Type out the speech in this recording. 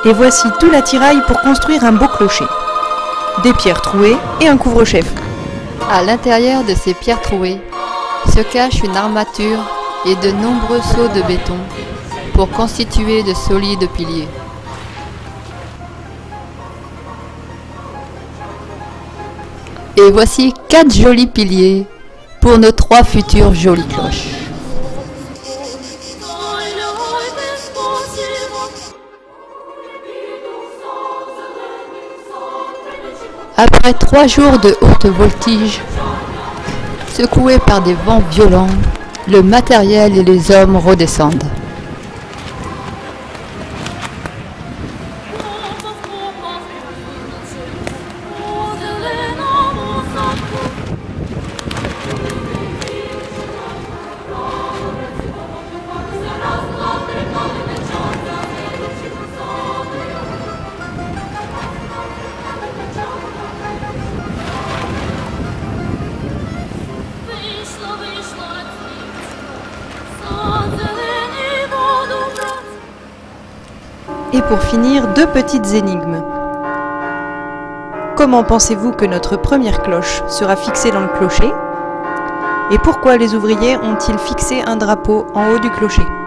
Et voici tout l'attirail pour construire un beau clocher. Des pierres trouées et un couvre-chef. À l'intérieur de ces pierres trouées se cache une armature et de nombreux seaux de béton pour constituer de solides piliers. Et voici 4 jolis piliers pour nos 3 futures jolies cloches. Après 3 jours de haute voltige, secoués par des vents violents, le matériel et les hommes redescendent. Et pour finir, 2 petites énigmes. Comment pensez-vous que notre première cloche sera fixée dans le clocher? Et pourquoi les ouvriers ont-ils fixé un drapeau en haut du clocher?